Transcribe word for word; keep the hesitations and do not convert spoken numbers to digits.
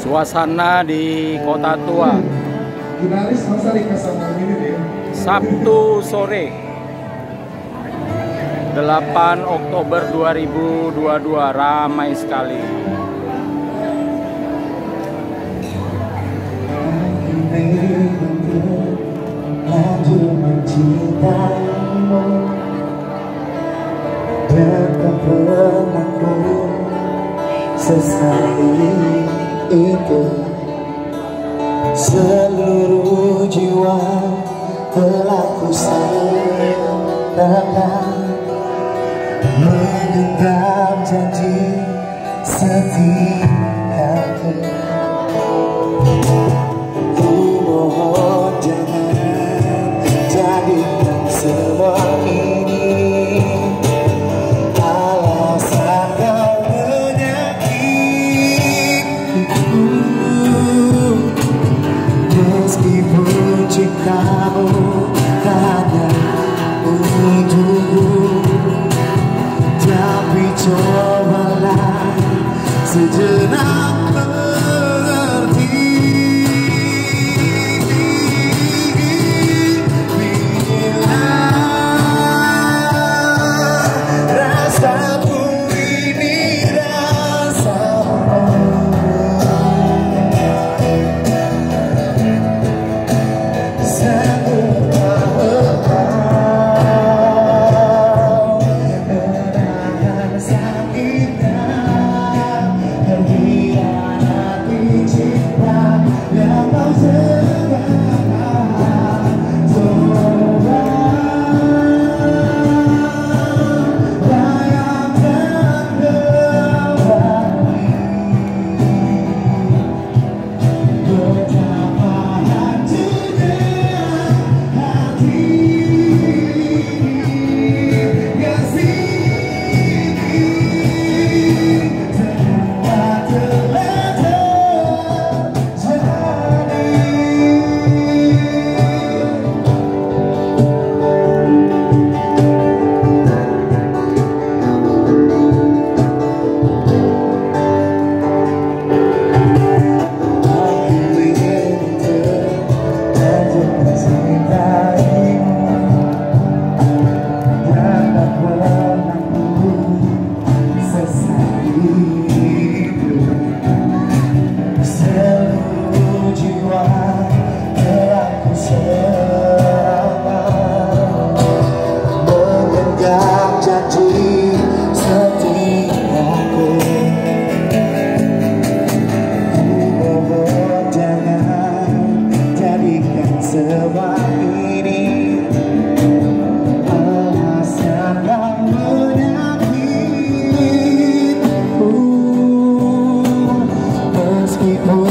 Suasana di Kota Tua Sabtu sore delapan Oktober dua ribu dua puluh dua, ramai sekali. Sesali itu seluruh jiwa telah ku serahkan, menggenggam janji setiaku. Ku mohon jangan jadikan semua ini alasan kau menyakitiku. Meskipun cintamu hanya untukku, tapi cobalah sejenak mengerti. Bila rasaku ini rasamu, semua ini alasan kau menyakitiku. Meskipun